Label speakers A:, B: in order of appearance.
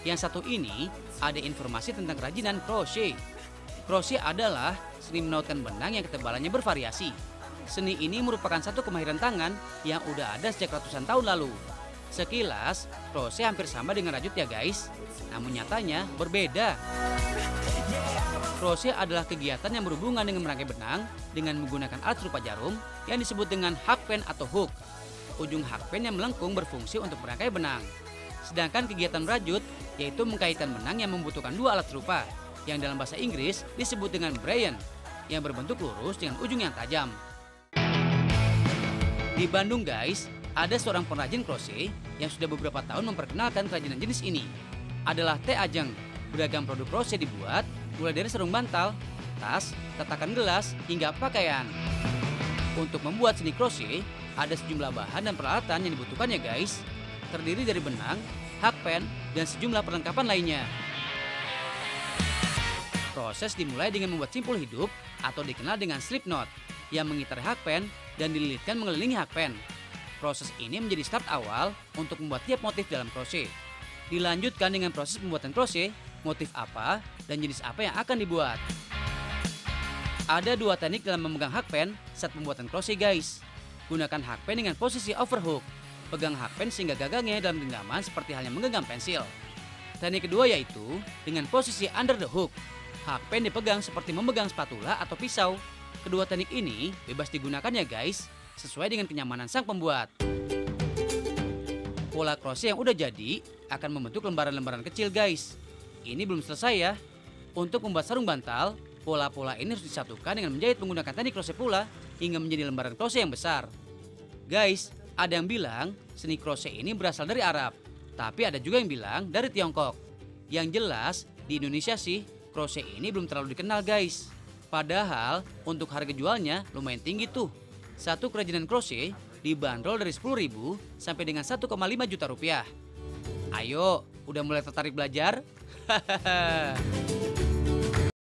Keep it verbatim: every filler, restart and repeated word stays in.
A: Yang satu ini ada informasi tentang kerajinan crochet. Crochet adalah seni menautkan benang yang ketebalannya bervariasi. Seni ini merupakan satu kemahiran tangan yang udah ada sejak ratusan tahun lalu. Sekilas, crochet hampir sama dengan rajut ya guys, namun nyatanya berbeda. Crochet adalah kegiatan yang berhubungan dengan merangkai benang dengan menggunakan alat serupa jarum yang disebut dengan hakpen atau hook. Ujung hakpen yang melengkung berfungsi untuk merangkai benang. Sedangkan kegiatan merajut yaitu mengkaitkan benang yang membutuhkan dua alat serupa, yang dalam bahasa Inggris disebut dengan braid, yang berbentuk lurus dengan ujung yang tajam. Di Bandung guys, ada seorang pengrajin crochet yang sudah beberapa tahun memperkenalkan kerajinan jenis ini. Adalah Teh Ajeng. Beragam produk crochet dibuat, mulai dari sarung bantal, tas, tatakan gelas, hingga pakaian. Untuk membuat seni crochet, ada sejumlah bahan dan peralatan yang dibutuhkan ya guys. Terdiri dari benang, hakpen, dan sejumlah perlengkapan lainnya. Proses dimulai dengan membuat simpul hidup atau dikenal dengan slip knot yang mengitari hakpen dan dililitkan mengelilingi hakpen. Proses ini menjadi start awal untuk membuat tiap motif dalam crochet. Dilanjutkan dengan proses pembuatan crochet, motif apa dan jenis apa yang akan dibuat. Ada dua teknik dalam memegang hakpen saat pembuatan crochet guys. Gunakan hakpen dengan posisi overhook. Pegang hakpen sehingga gagangnya dalam genggaman seperti halnya menggenggam pensil. Teknik kedua yaitu dengan posisi under the hook. Hakpen dipegang seperti memegang spatula atau pisau. Kedua teknik ini bebas digunakan ya guys, sesuai dengan kenyamanan sang pembuat. Pola crochet yang udah jadi akan membentuk lembaran-lembaran kecil guys. Ini belum selesai ya. Untuk membuat sarung bantal, pola-pola ini harus disatukan dengan menjahit menggunakan teknik crochet pula hingga menjadi lembaran crochet yang besar. Guys, ada yang bilang seni crochet ini berasal dari Arab, tapi ada juga yang bilang dari Tiongkok. Yang jelas di Indonesia sih crochet ini belum terlalu dikenal guys. Padahal untuk harga jualnya lumayan tinggi tuh. Satu kerajinan crochet dibanderol dari sepuluh ribu sampai dengan satu koma lima juta rupiah. Ayo, udah mulai tertarik belajar? Hahaha.